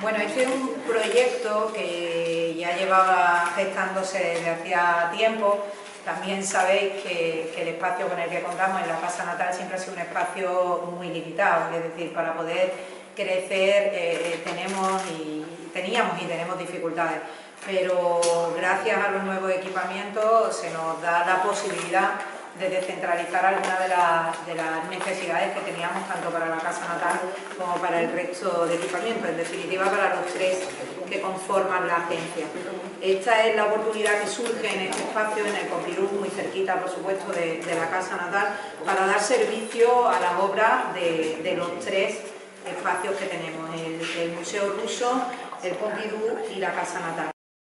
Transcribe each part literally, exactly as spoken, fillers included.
Bueno, este es un proyecto que ya llevaba gestándose desde hacía tiempo. También sabéis que, que el espacio con el que contamos en la casa natal siempre ha sido un espacio muy limitado, es decir, para poder crecer eh, tenemos y, teníamos y tenemos dificultades, pero gracias a los nuevos equipamientos se nos da la posibilidad de descentralizar algunas de, la, de las necesidades que teníamos tanto para la casa natal como para el resto de equipamientos, en definitiva para los tres que conforman la agencia. Esta es la oportunidad que surge en este espacio, en el Pompidou, muy cerquita por supuesto de, de la casa natal, para dar servicio a las obras de, de los tres espacios que tenemos, el, el Museo Ruso, el Pompidou y la casa natal.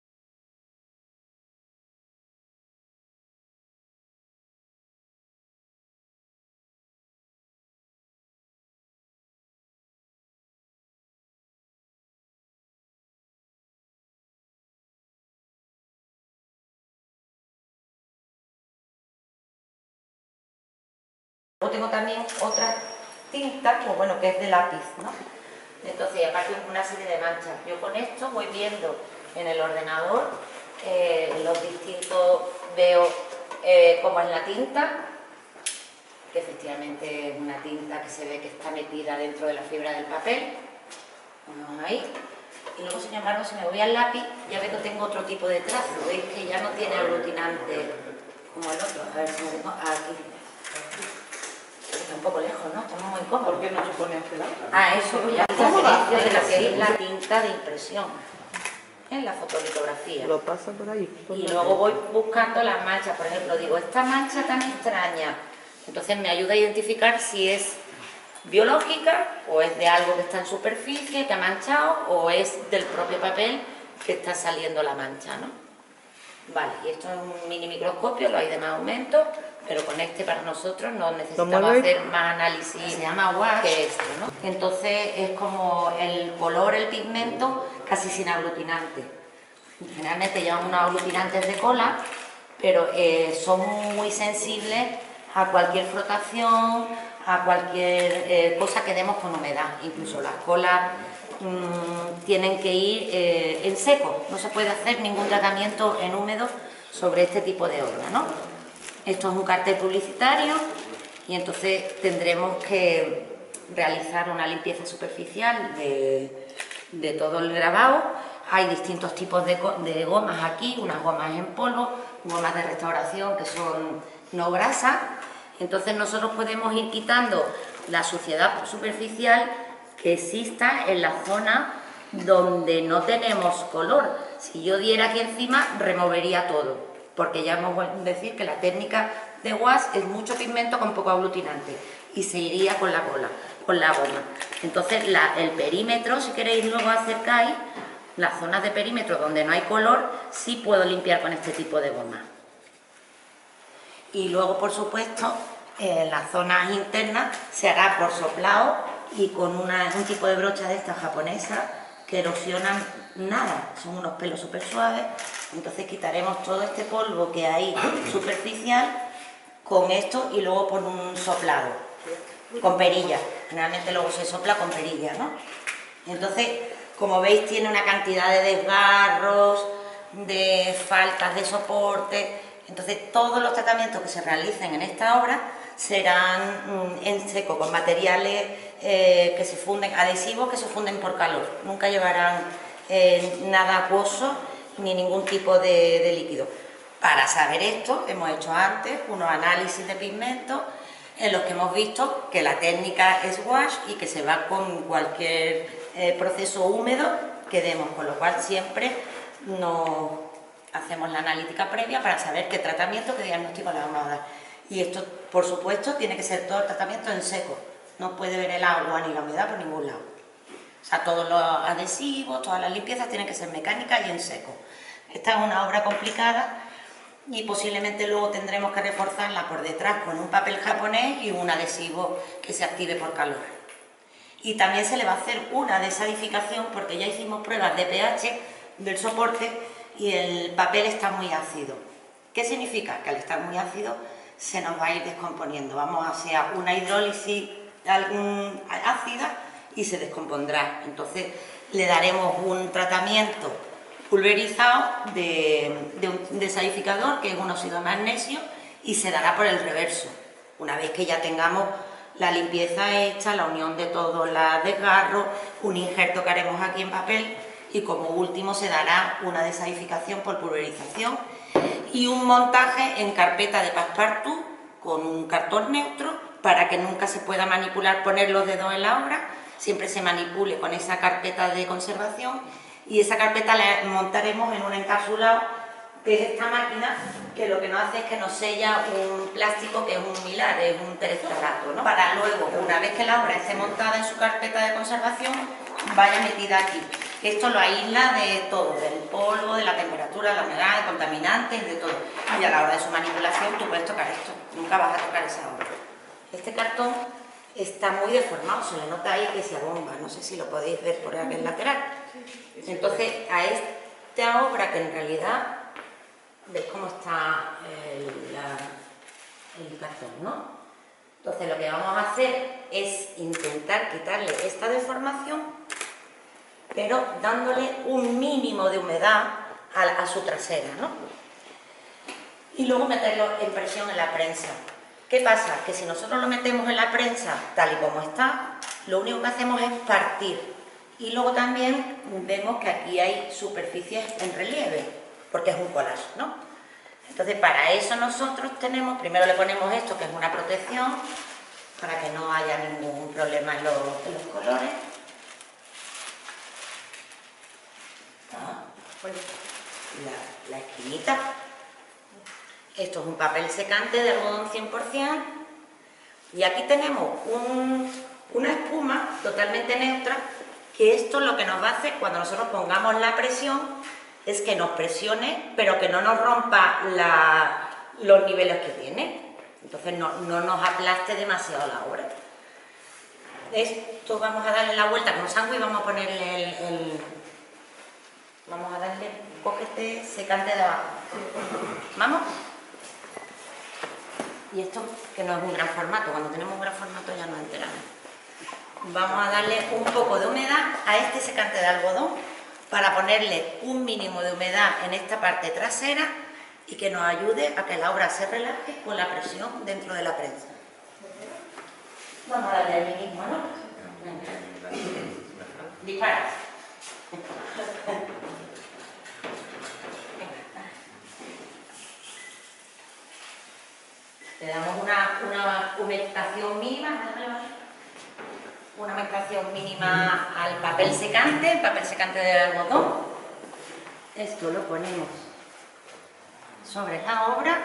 Tengo también otra tinta, pues bueno, que es de lápiz, ¿no? Entonces, aparte una serie de manchas. Yo con esto voy viendo en el ordenador eh, los distintos, veo eh, cómo es la tinta, que efectivamente es una tinta que se ve que está metida dentro de la fibra del papel. Vamos ahí. Y luego, sin embargo, si me voy al lápiz, ya veo que tengo otro tipo de trazo. Veis que ya no tiene aglutinante como el otro. A ver si me tengo aquí. Está un poco lejos, ¿no? Estamos muy cómodos. ¿Por qué no se pone hacia la otra? Ah, eso voy a diferencia de la que es la tinta de impresión en la fotolitografía. Lo pasa por ahí. Por y luego voy buscando las manchas. Por ejemplo, digo, esta mancha tan extraña. Entonces me ayuda a identificar si es biológica o es de algo que está en superficie, que ha manchado, o es del propio papel que está saliendo la mancha, ¿no? Vale, y esto es un mini microscopio, lo hay de más aumento, pero con este para nosotros no necesitamos hacer más análisis. Se llama wash que esto, ¿no? Entonces es como el color, el pigmento, casi sin aglutinante. Generalmente llevan unos aglutinantes de cola, pero eh, son muy sensibles a cualquier frotación, a cualquier eh, cosa que demos con humedad. Incluso las colas mmm, tienen que ir eh, en seco, no se puede hacer ningún tratamiento en húmedo sobre este tipo de obra, ¿no? Esto es un cartel publicitario y entonces tendremos que realizar una limpieza superficial de, de todo el grabado. Hay distintos tipos de, de gomas aquí, unas gomas en polvo, gomas de restauración que son no grasas. Entonces nosotros podemos ir quitando la suciedad superficial que exista en la zona donde no tenemos color. Si yo diera aquí encima, removería todo, porque ya hemos vuelto a decir que la técnica de wash es mucho pigmento con poco aglutinante y se iría con la cola, con la goma. Entonces la, el perímetro, si queréis luego acercáis, las zonas de perímetro donde no hay color, sí puedo limpiar con este tipo de goma. Y luego, por supuesto, en las zonas internas se hará por soplado y con una, un tipo de brocha de estas japonesas que erosionan nada, son unos pelos súper suaves. Entonces quitaremos todo este polvo que hay superficial con esto y luego por un soplado, con perilla. Generalmente luego se sopla con perilla, ¿no? Entonces, como veis, tiene una cantidad de desgarros, de faltas de soporte. Entonces, todos los tratamientos que se realicen en esta obra serán mm, en seco, con materiales eh, que se funden, adhesivos que se funden por calor. Nunca llevarán eh, nada acuoso ni ningún tipo de, de líquido. Para saber esto, hemos hecho antes unos análisis de pigmentos en los que hemos visto que la técnica es wash y que se va con cualquier eh, proceso húmedo que demos, con lo cual siempre nos hacemos la analítica previa para saber qué tratamiento, qué diagnóstico le vamos a dar. Y esto, por supuesto, tiene que ser todo el tratamiento en seco. No puede ver el agua ni la humedad por ningún lado. O sea, todos los adhesivos, todas las limpiezas tienen que ser mecánicas y en seco. Esta es una obra complicada y posiblemente luego tendremos que reforzarla por detrás con un papel japonés y un adhesivo que se active por calor. Y también se le va a hacer una desadificación porque ya hicimos pruebas de pH del soporte y el papel está muy ácido. ¿Qué significa? Que al estar muy ácido se nos va a ir descomponiendo. Vamos a hacer una hidrólisis ácida y se descompondrá. Entonces le daremos un tratamiento pulverizado de, de un desalificador, que es un óxido de magnesio, y se dará por el reverso. Una vez que ya tengamos la limpieza hecha, la unión de todos los desgarros, un injerto que haremos aquí en papel, y como último se dará una desalificación por pulverización y un montaje en carpeta de passepartout con un cartón neutro para que nunca se pueda manipular, poner los dedos en la obra, siempre se manipule con esa carpeta de conservación, y esa carpeta la montaremos en un encapsulado, que es esta máquina, que lo que nos hace es que nos sella un plástico que es un milar, es un tereftato, ¿no? Para luego, una vez que la obra esté montada en su carpeta de conservación, vaya metida aquí. Esto lo aísla de todo, del polvo, de la temperatura, de la humedad, de contaminantes, de todo. Y a la hora de su manipulación tú puedes tocar esto, nunca vas a tocar esa obra. Este cartón está muy deformado, se le nota ahí que se abomba, no sé si lo podéis ver por aquel lateral. Entonces, a esta obra, que en realidad, veis cómo está el, la, el cartón, ¿no? Entonces lo que vamos a hacer es intentar quitarle esta deformación, pero dándole un mínimo de humedad a, a su trasera, ¿no? Y luego meterlo en presión en la prensa. ¿Qué pasa? Que si nosotros lo metemos en la prensa tal y como está, lo único que hacemos es partir. Y luego también vemos que aquí hay superficies en relieve, porque es un collage, ¿no? Entonces, para eso nosotros tenemos, primero le ponemos esto, que es una protección, para que no haya ningún problema en los, en los colores. Ah, la, la esquinita. Esto es un papel secante de algodón cien por cien. Y aquí tenemos un, una espuma totalmente neutra, que esto lo que nos va a hacer cuando nosotros pongamos la presión es que nos presione, pero que no nos rompa la, los niveles que tiene. Entonces no, no nos aplaste demasiado la obra. Esto vamos a darle la vuelta con sangre y vamos a ponerle el, el... Vamos a darle un coquete secante de abajo. ¿Vamos? Y esto, que no es un gran formato, cuando tenemos un gran formato ya nos enteramos. Vamos a darle un poco de humedad a este secante de algodón para ponerle un mínimo de humedad en esta parte trasera y que nos ayude a que la obra se relaje con la presión dentro de la prensa. Vamos a darle el mismo, ¿no? Dispara. Le damos una, una humectación mínima, una humectación mínima al papel secante, el papel secante de algodón. Esto lo ponemos sobre la obra,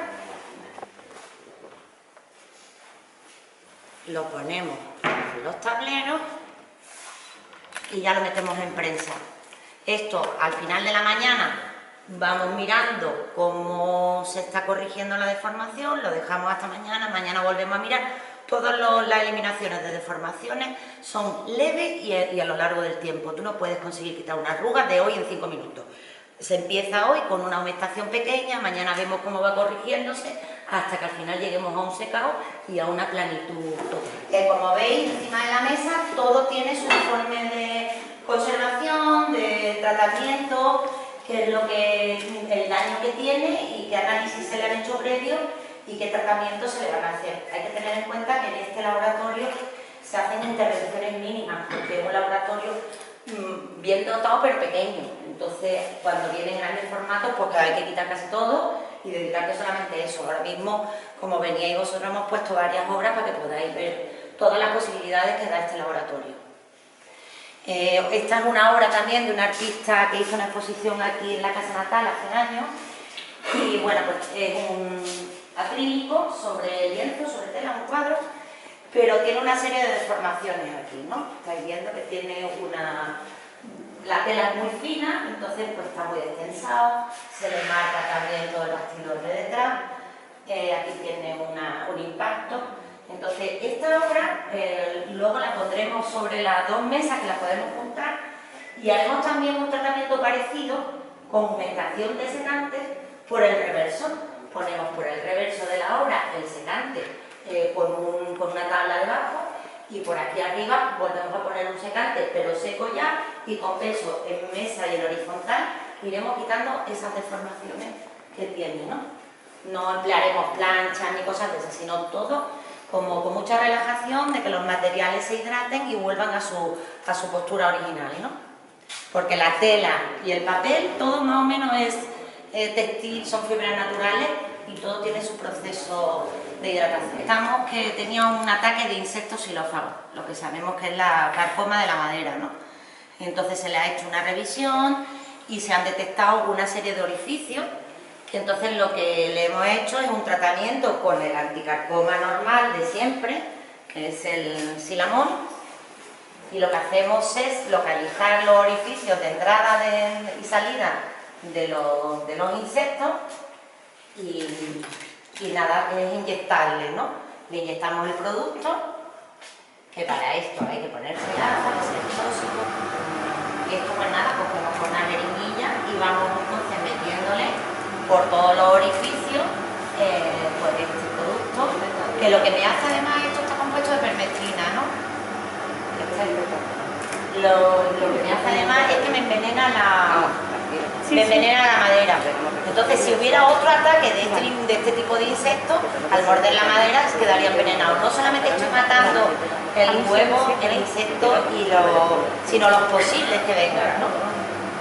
lo ponemos en los tableros y ya lo metemos en prensa. Esto al final de la mañana vamos mirando cómo se está corrigiendo la deformación, lo dejamos hasta mañana, mañana volvemos a mirar. Todas los, las eliminaciones de deformaciones son leves y a, y a lo largo del tiempo. Tú no puedes conseguir quitar una arruga de hoy en cinco minutos. Se empieza hoy con una humectación pequeña, mañana vemos cómo va corrigiéndose, hasta que al final lleguemos a un secado y a una planitud total. Eh, como veis, encima de la mesa todo tiene su informe de conservación, de tratamiento, qué es lo que, el daño que tiene y qué análisis se le han hecho previo y qué tratamientos se le van a hacer. Hay que tener en cuenta que en este laboratorio se hacen intervenciones mínimas, porque es un laboratorio mmm, bien dotado pero pequeño. Entonces, cuando vienen grandes formatos, pues hay que quitar casi todo y dedicarse solamente a eso. Ahora mismo, como veníais vosotros, hemos puesto varias obras para que podáis ver todas las posibilidades que da este laboratorio. Eh, esta es una obra también de un artista que hizo una exposición aquí en la Casa Natal hace años y bueno, pues es un acrílico sobre lienzo, sobre tela, un cuadro, pero tiene una serie de deformaciones aquí, ¿no? Estáis viendo que tiene una... La tela es muy fina, entonces pues está muy destensado, se le marca también todo el bastidor de detrás, eh, aquí tiene una, un impacto. Entonces, esta obra eh, luego la pondremos sobre las dos mesas que las podemos juntar y haremos también un tratamiento parecido con humectación de secantes por el reverso. Ponemos por el reverso de la obra el secante eh, con, un, con una tabla debajo y por aquí arriba volvemos a poner un secante pero seco ya y con peso en mesa y en horizontal iremos quitando esas deformaciones que tiene, ¿no? No emplearemos planchas ni cosas de esas, sino todo como con mucha relajación de que los materiales se hidraten y vuelvan a su, a su postura original, ¿no? Porque la tela y el papel, todo más o menos es eh, textil, son fibras naturales y todo tiene su proceso de hidratación. Estamos que tenía un ataque de insectos xilófagos, lo que sabemos que es la carcoma de la madera, ¿no? Entonces se le ha hecho una revisión y se han detectado una serie de orificios. Entonces lo que le hemos hecho es un tratamiento con el anticarcoma normal de siempre, que es el Silamol, y lo que hacemos es localizar los orificios de entrada de, y salida de los, de los insectos y, y nada, es inyectarle, ¿no? Le inyectamos el producto, que para esto hay que ponerse gafas, es tóxico, y esto pues nada, cogemos con una jeringuilla y vamos entonces metiéndole por todos los orificios, eh, pues este producto, que lo que me hace además, esto está compuesto de permetrina, ¿no? Lo, lo que me hace además es que me envenena la, me envenena la madera. Entonces, si hubiera otro ataque de este, de este tipo de insectos, al morder la madera se quedaría envenenado. No solamente estoy matando el huevo, el insecto, y lo, sino los posibles que vengan, ¿no?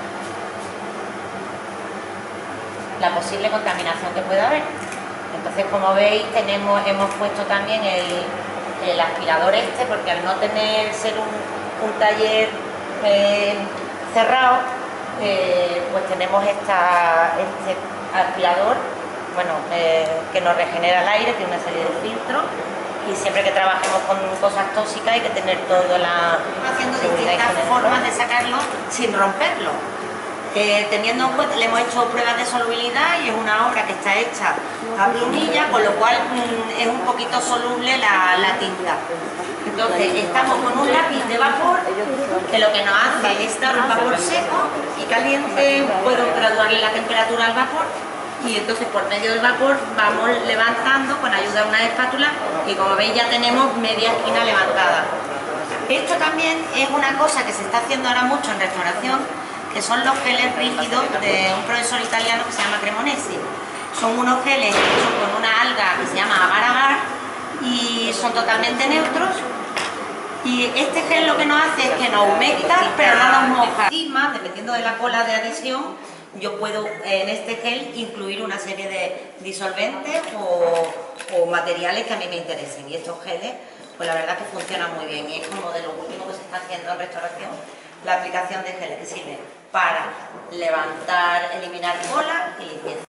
La posible contaminación que pueda haber. Entonces, como veis, tenemos, hemos puesto también el, el aspirador este, porque al no tener ser un, un taller eh, cerrado, eh, pues tenemos esta, este aspirador, bueno, eh, que nos regenera el aire, tiene una serie de filtros, y siempre que trabajemos con cosas tóxicas hay que tener toda la... haciendo distintas formas de sacarlo sin romperlo. Eh, teniendo en cuenta, le hemos hecho pruebas de solubilidad y es una obra que está hecha a plumilla, con lo cual mmm, es un poquito soluble la, la tinta. Entonces estamos con un lápiz de vapor que lo que nos hace es dar un vapor seco y caliente, puedo graduarle la temperatura al vapor, y entonces por medio del vapor vamos levantando con ayuda de una espátula y como veis ya tenemos media esquina levantada. Esto también es una cosa que se está haciendo ahora mucho en restauración, que son los geles rígidos de un profesor italiano que se llama Cremonesi. Son unos geles hechos con una alga que se llama agar-agar y son totalmente neutros. Y este gel lo que nos hace es que nos humecta, pero no nos moja. Encima, dependiendo de la cola de adhesión, yo puedo en este gel incluir una serie de disolventes o, o materiales que a mí me interesen. Y estos geles, pues la verdad que funcionan muy bien. Y es como de lo último que se está haciendo en restauración, la aplicación de geles que sirve para levantar, eliminar cola y limpieza.